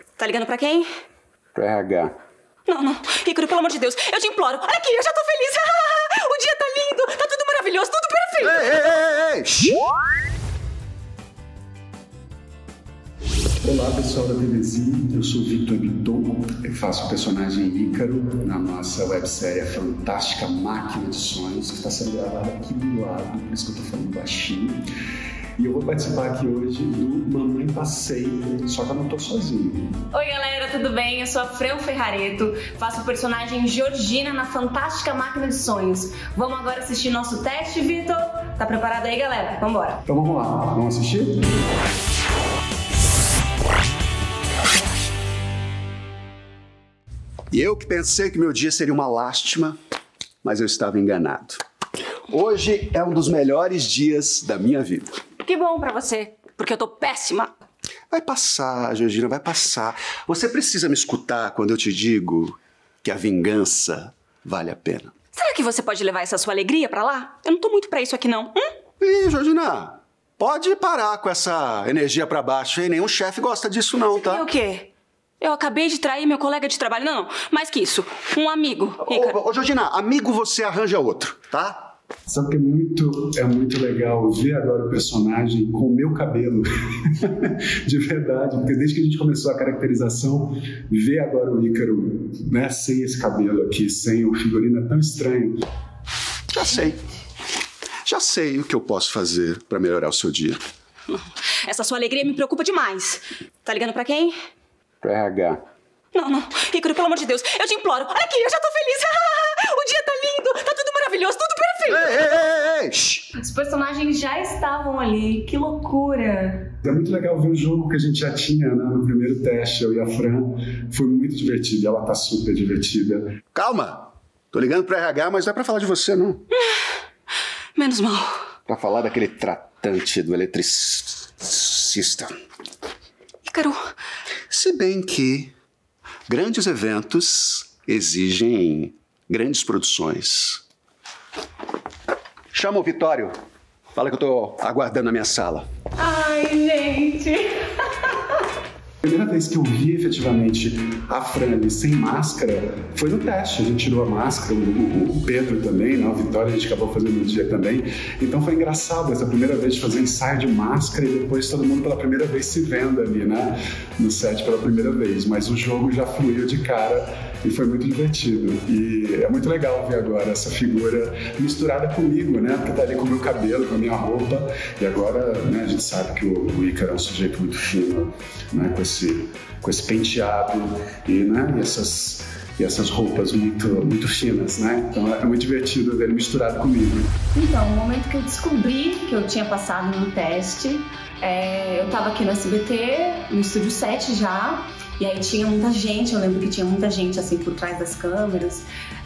Tá ligando pra quem? Pro RH. Não. Ícaro, pelo amor de Deus, eu te imploro. Olha aqui, eu já tô feliz. O dia tá lindo, tá tudo maravilhoso, tudo perfeito. Ei! Olá pessoal da TVzinho, eu sou Victor Bitton, eu faço o personagem Ícaro na nossa websérie Fantástica Máquina de Sonhos, que está sendo gravada aqui do lado, por isso que eu tô falando baixinho. E eu vou participar aqui hoje do Mamãe Passeio, só que eu não tô sozinho. Oi galera, tudo bem? Eu sou a Fran Ferrareto, faço o personagem Georgina na Fantástica Máquina de Sonhos. Vamos agora assistir nosso teste, Vitor? Tá preparado aí, galera? Vambora! Então vamos lá, vamos assistir? E eu que pensei que meu dia seria uma lástima, mas eu estava enganado. Hoje é um dos melhores dias da minha vida. Que bom pra você, porque eu tô péssima. Vai passar, Georgina, vai passar. Você precisa me escutar quando eu te digo que a vingança vale a pena. Será que você pode levar essa sua alegria pra lá? Eu não tô muito pra isso aqui, não. Ih, Georgina, pode parar com essa energia pra baixo, hein? Nenhum chefe gosta disso não, tá? E o quê? Eu acabei de trair meu colega de trabalho. Não, mais que isso. Um amigo, Ícaro. Ô, Georgina, amigo você arranja outro, tá? Sabe que é muito legal ver agora o personagem com o meu cabelo, de verdade, porque desde que a gente começou a caracterização, ver agora o Ícaro, né, sem esse cabelo aqui, sem o figurino tão estranho. Já sei o que eu posso fazer pra melhorar o seu dia. Essa sua alegria me preocupa demais. Tá ligando pra quem? Pro RH. Não. Ícaro, pelo amor de Deus, eu te imploro. Olha aqui, eu já tô feliz. O dia tá lindo, tá tudo maravilhoso, tudo perfeito. Ei! Os personagens já estavam ali, que loucura. É muito legal ver o jogo que a gente já tinha, né, no primeiro teste, eu e a Fran. Foi muito divertido, ela tá super divertida. Calma, tô ligando pro RH, mas não é pra falar de você, não. Menos mal. Pra falar daquele tratante do eletricista. Ícaro. Se bem que grandes eventos exigem grandes produções. Chama o Vitório. Fala que eu tô aguardando na minha sala. Ai, gente. A primeira vez que eu vi efetivamente a Fran sem máscara foi no teste. A gente tirou a máscara, o Pedro também, né? O Vitória a gente acabou fazendo no dia também. Então foi engraçado essa primeira vez de fazer ensaio de máscara e depois todo mundo pela primeira vez se vendo ali, né? No set pela primeira vez. Mas o jogo já fluiu de cara e foi muito divertido. E é muito legal ver agora essa figura misturada comigo, né? Porque tá ali com o meu cabelo, com a minha roupa. E agora, né, a gente sabe que o Ícaro é um sujeito muito fino, né? Com esse penteado e essas roupas muito finas, né? Então é muito divertido ver ele misturado comigo. Então, no momento que eu descobri que eu tinha passado no teste, eu tava aqui no SBT, no Estúdio 7 já, e aí tinha muita gente, eu lembro que tinha muita gente assim por trás das câmeras.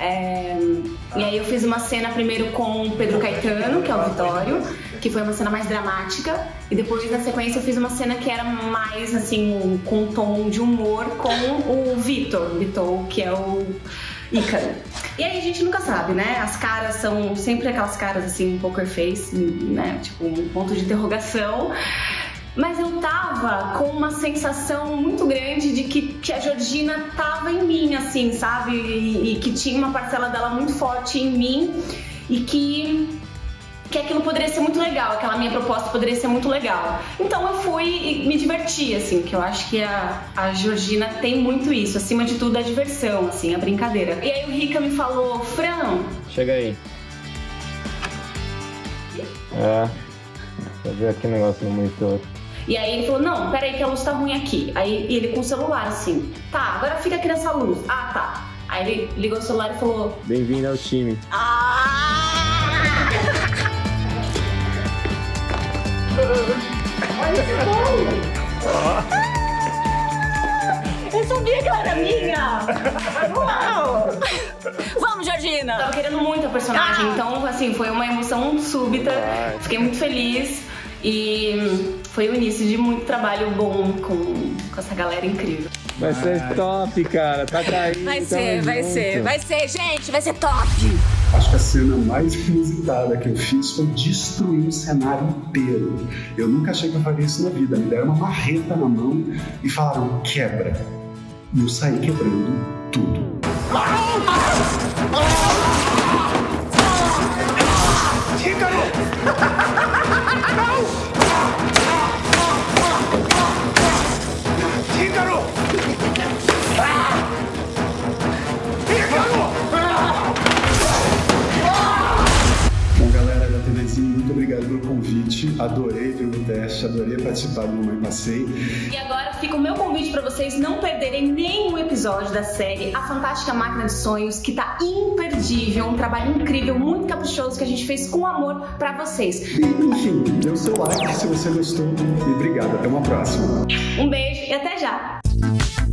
E aí eu fiz uma cena primeiro com o Pedro Caetano, que é o Vitório, que foi uma cena mais dramática, e depois na sequência eu fiz uma cena que era mais assim, com um tom de humor com o Vitor, que é o Ícaro. E aí a gente nunca sabe, né? As caras são sempre aquelas caras assim, poker face, né? Tipo, um ponto de interrogação. Mas eu tava com uma sensação muito grande de que a Georgina tava em mim, assim, sabe? E que tinha uma parcela dela muito forte em mim e que aquilo poderia ser muito legal, aquela minha proposta poderia ser muito legal. Então eu fui e me diverti, assim, que eu acho que a Georgina tem muito isso, acima de tudo a diversão, assim, a brincadeira. E aí o Rica me falou, Fran... Chega aí. Deixa eu ver aqui o negócio no monitor. E aí ele falou, não, peraí que a luz tá ruim aqui. Aí ele com o celular, assim, tá, agora fica aqui nessa luz. Ah, tá. Aí ele ligou o celular e falou... Bem-vindo ao time. Olha que bom! Eu sabia que ela era minha! Uau! Vamos, Georgina! Tava querendo muito a personagem, então, assim, foi uma emoção súbita. Fiquei muito feliz. E foi o início de muito trabalho bom com essa galera incrível. Vai ser top, cara. Tá caindo. Vai ser, gente. Vai ser top. Acho que a cena mais inusitada que eu fiz foi destruir um cenário inteiro. Eu nunca achei que eu faria isso na vida. Me deram uma marreta na mão e falaram, quebra. E eu saí quebrando tudo. Bom, galera da TVzinho, muito obrigado pelo convite. Adorei ver o teste, adorei participar do Mamãe Passei. E agora fica o meu convite para vocês não perderem nenhum episódio da série A Fantástica Máquina de Sonhos, que tá imperdível, um trabalho incrível, muito caprichoso que a gente fez com amor para vocês. E, enfim, dê o seu like se você gostou e obrigado. Até uma próxima. Um beijo e até já!